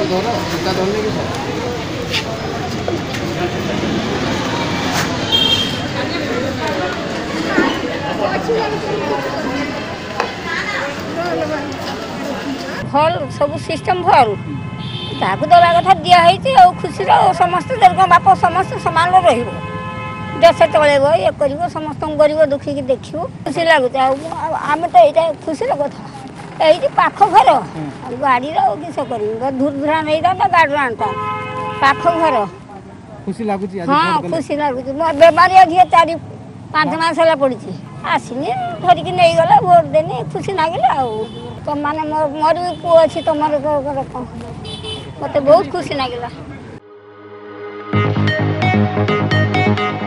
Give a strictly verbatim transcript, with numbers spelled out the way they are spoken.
भल सब सिस्टम भल ताकू दवा कथा दिखाई खुशी समस्त बाप समस्त सामान रही देश चलेब ये कर समस्त गरीब दुखी की देख खुशी लगुच आम तो यहाँ खुशी कथा ये पाख घर गाड़ी किस कर दूर दूरा नहीं था गाड़ी आनता पाख घर खुशी लगुच हाँ खुशी लगुच मो बेमारिया झी चार पांच मास है पड़ी आसनी धरिकी नहीं गला भोट देनी खुशी लगे तुम मैंने मोर भी पुओ अच्छी तुम मत बहुत खुशी लगे।